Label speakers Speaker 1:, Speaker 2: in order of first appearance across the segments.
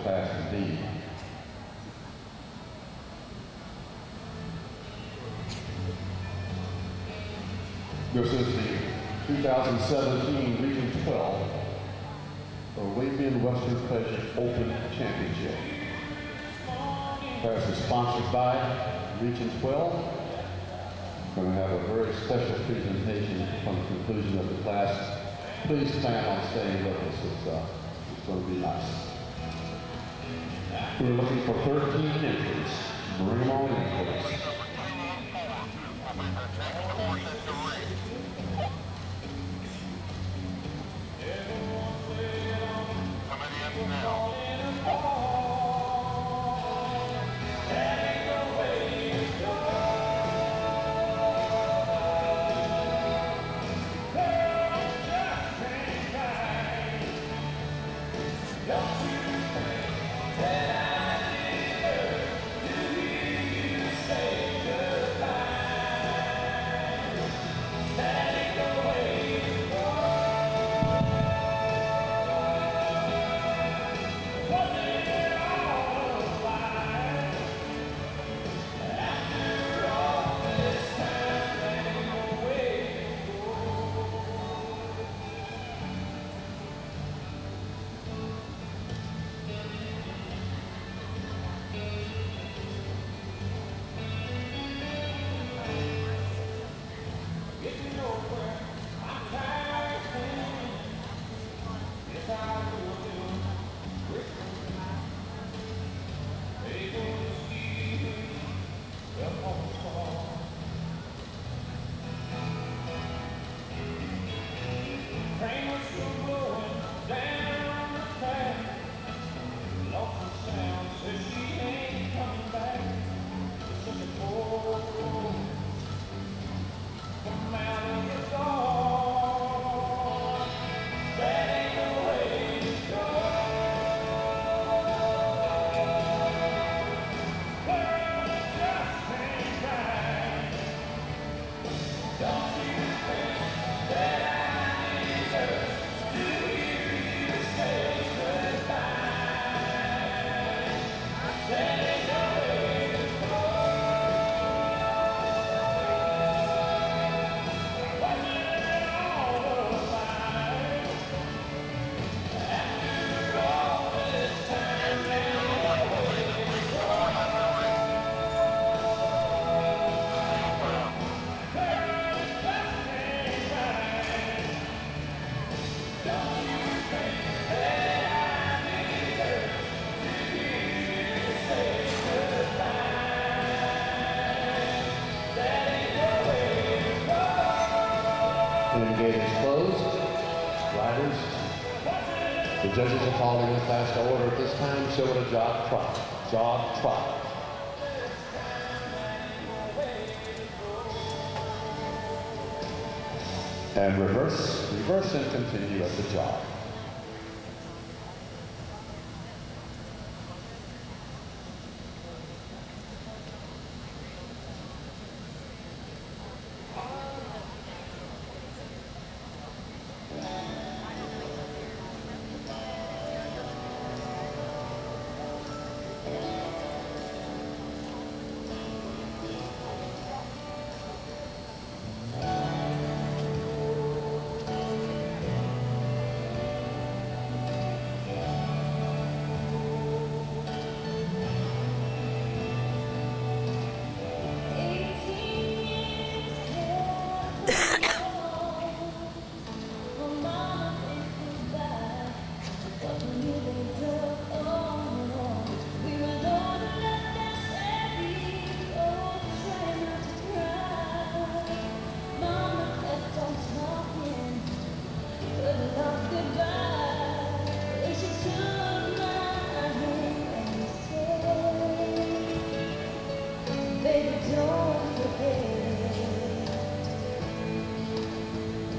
Speaker 1: class indeed. This is the 2017 Region 12 Arabian Western Pleasure Open Championship. Class is sponsored by Region 12. We're going to have a very special presentation upon the conclusion of the class. Please plan on staying with us. It's going to be nice. We're looking for 13 entries. Bring them on in, please. The judges are calling the class to order at this time, showing a jog trot. Jog trot. And reverse and continue at the jog.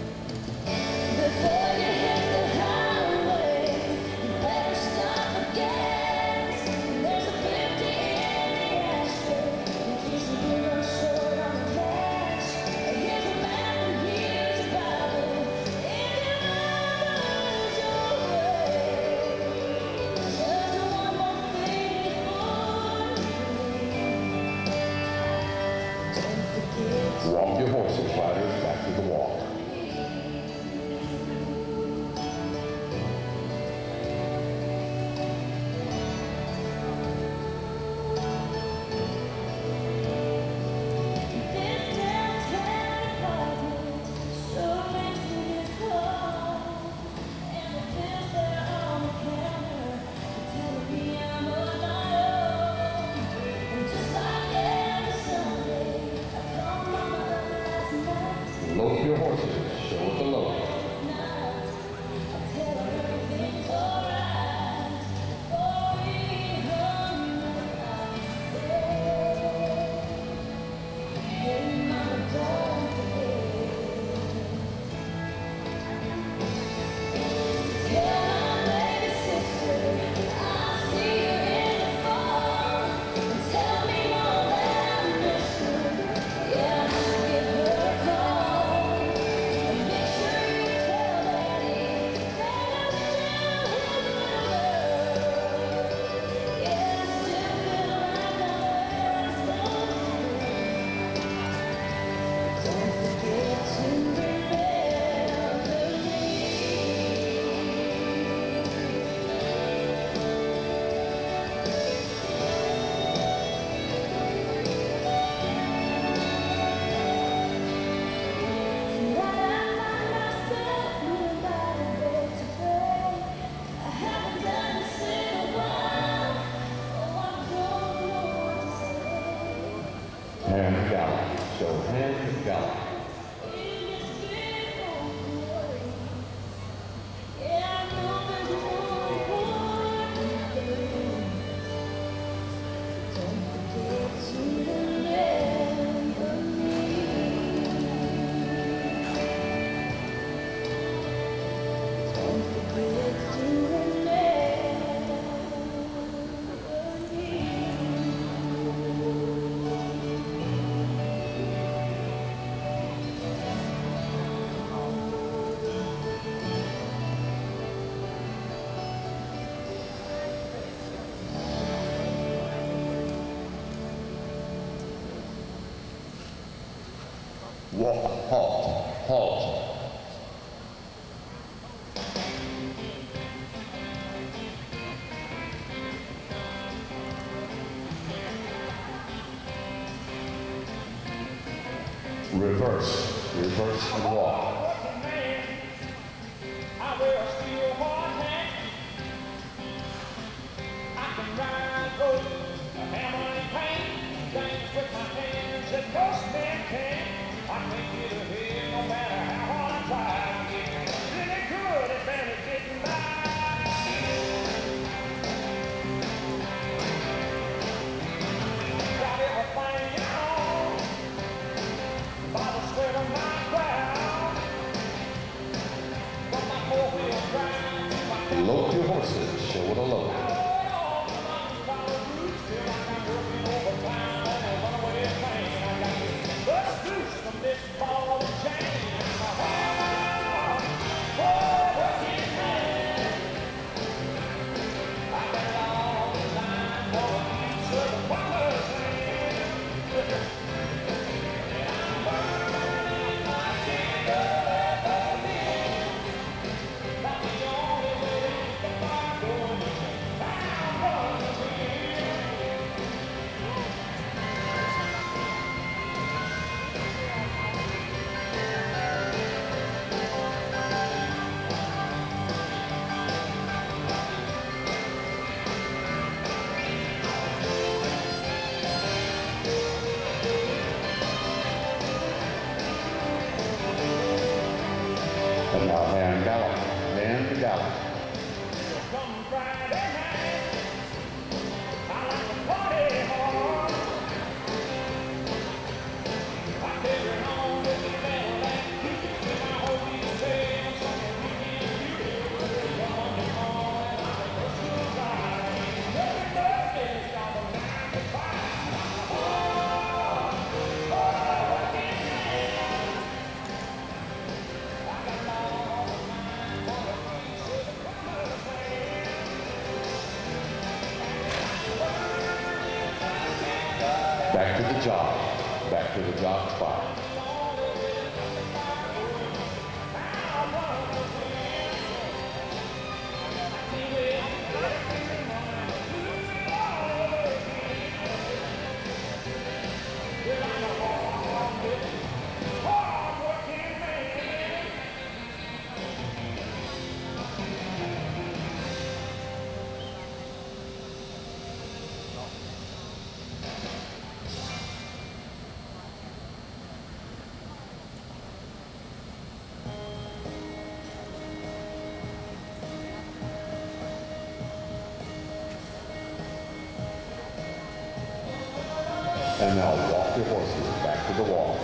Speaker 2: Before you hit the highway, you better stop again.
Speaker 1: horses, riders, back to the walk. Load your horses, show it the load. Hand gallop, show hand gallop. Walk, halt, halt. Reverse, reverse and walk. I wear a steel hard hat. I can ride road, a hammer and pain, dance with my hands that most men can't. I can't get ahead no matter how hard I try. I'm getting really good at barely getting by. Got everything on by the sweat of my brow. But my four-wheel drive. Load your horses, show it a load. And now hand gallop, hand gallop. Come Friday night, I like to party hard. I carry on with the metal and keep my homies saying something we can do. Come on the morning, I'm a personal guy. Every Thursday's got a 9 to 5. Back to the job spot. And now walk your horses back to the wall.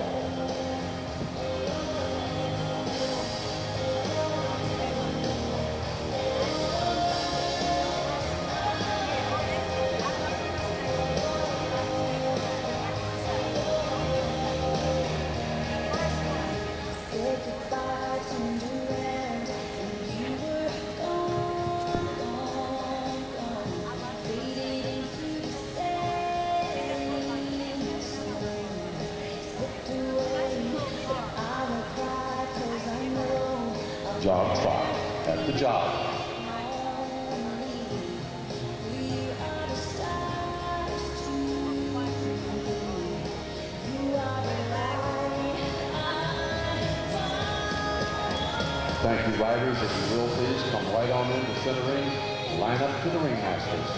Speaker 1: Jog trot at the jog. Thank you, riders. If you will, please come right on in the center ring. Line up to the ringmasters.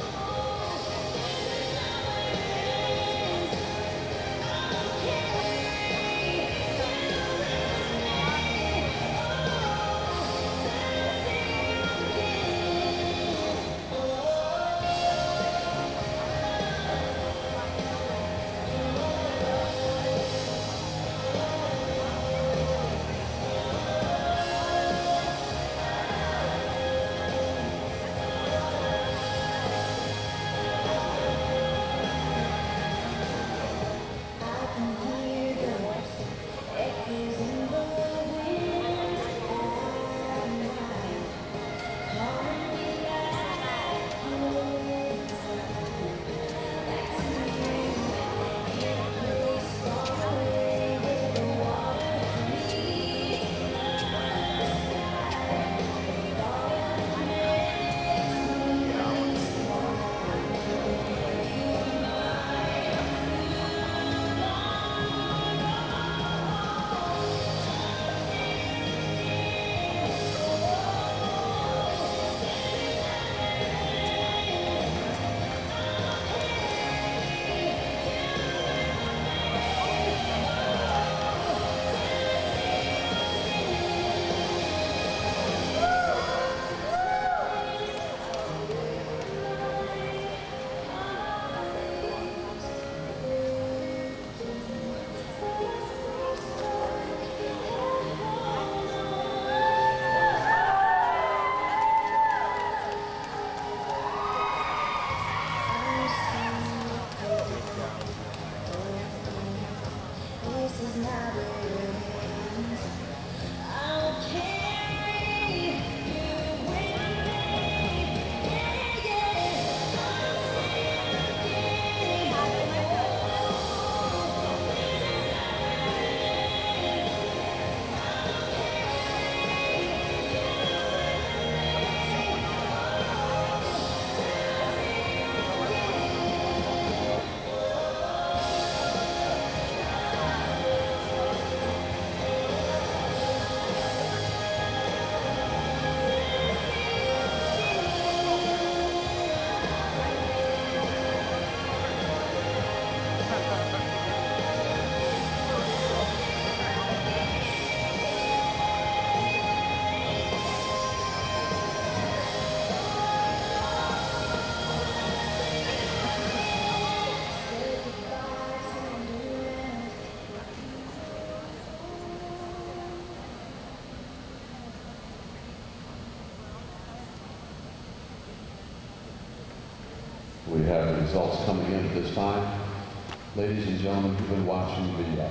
Speaker 1: We have the results coming in at this time. Ladies and gentlemen, you've been watching the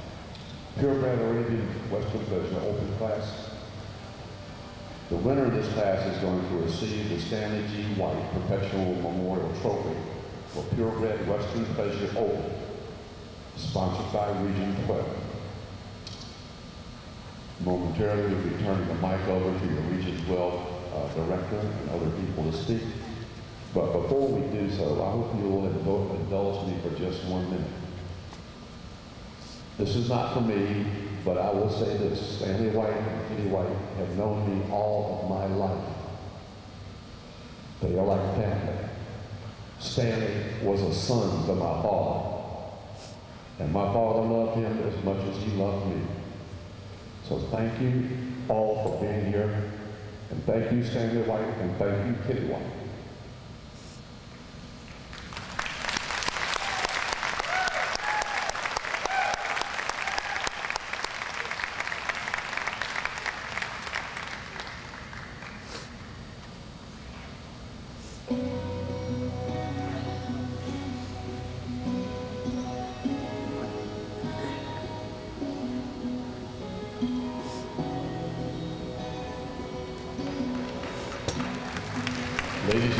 Speaker 1: Purebred Arabian Western Pleasure Open class. The winner of this class is going to receive the Stanley G. White Perpetual Memorial Trophy for Purebred Western Pleasure Open, sponsored by Region 12. Momentarily, we'll be turning the mic over to your Region 12 director and other people to speak. But before we do so, I hope you will indulge me for just 1 minute. This is not for me, but I will say this. Stanley White and Kitty White have known me all of my life. They are like family. Stanley was a son to my father. And my father loved him as much as he loved me. So thank you all for being here. And thank you, Stanley White, and thank you, Kitty White.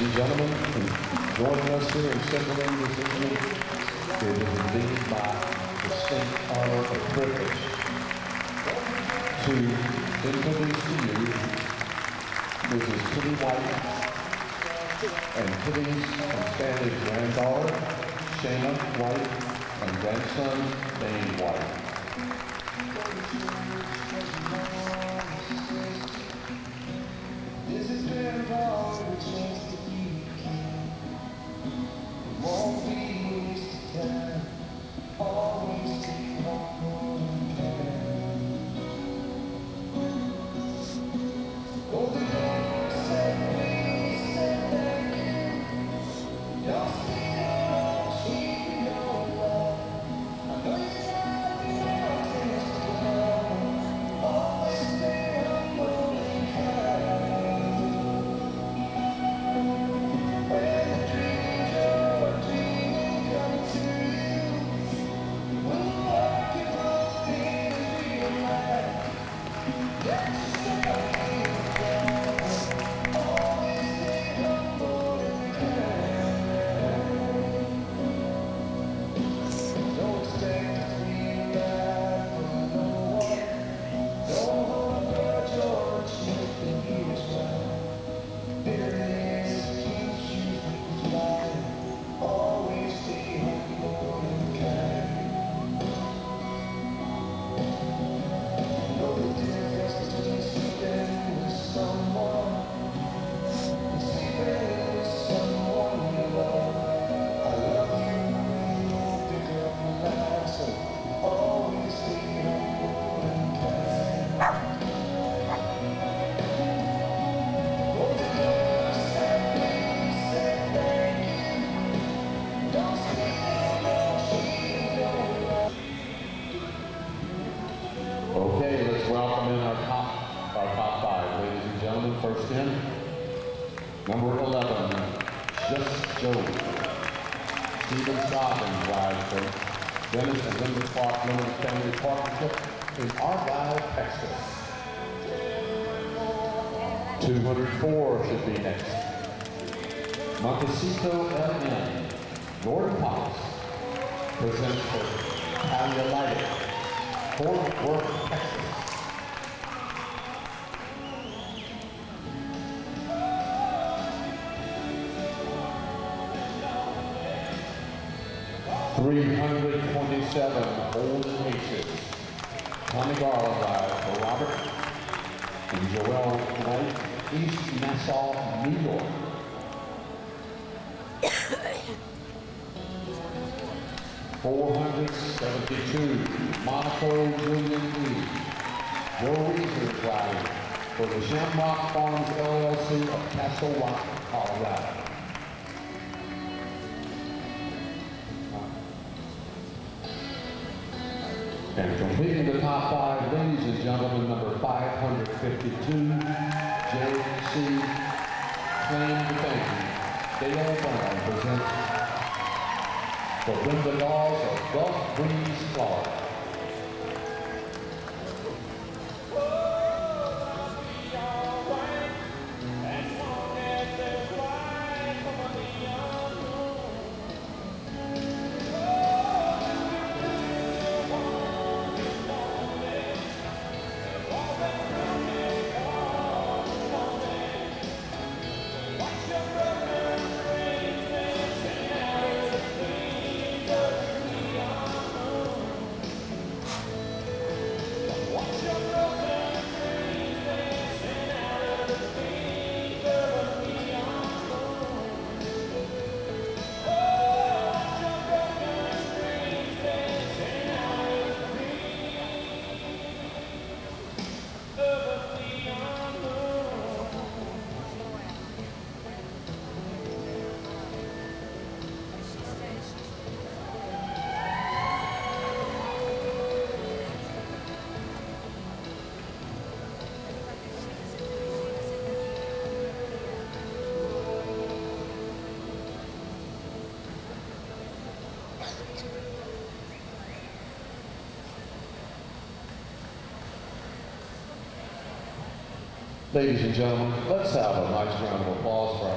Speaker 1: and gentlemen, joining us here in Central Inn this evening, it is indeed my distinct honor and privilege to introduce to you Mrs. Kitty White and Kitty's and Stanley's granddaughter, Shayna White, and grandson, Dane White.
Speaker 2: This has been a chance to be king. Won't be wasted time. Always stay humble and kind. Oh, the Lord said, please, said thank you. Y'all still keep your love. I know you tried to protest your love. Always stay humble and kind. When the dreams your dream will come true, we'll walk it all in real life. Let yourself be proud. Always stay humble and kind. Don't expect to feel right from no one. Don't hold a grudge or a chip the years by. Bitterness keeps you from flying. Always stay humble and kind. Know the difference between sleeping with someone and sleeping with someone you love. I love you and you'll pick up the line, so always stay humble and kind. Oh, the Lord said please, said thank you. Don't speak no cheating, no lie.
Speaker 1: Okay, let's welcome in our top five, ladies and gentlemen. First in, number 11, Just Joe. Stephen Scoggins rides for Dennis and Linda Clark Limited Family Partnership in Argyle, Texas. 204 should be next. Montecito LN, Gordon Potts, presents for Talia Lighting, Fort Worth, Texas. 327 Golden Aces. Tommy Garland rides for Robert and Joel White, East Nassau, New York. 472 Monaco Julian Lee. Joe Reeser riding for the Shamrock Farms LLC of Castle Rock, Colorado. And completing the top five, ladies and gentlemen, number 552, J.C. Claim to Fame, Dale Brown presents for Brenda Laws of Gulf Breeze, Florida. Ladies and gentlemen, let's have a nice round of applause for our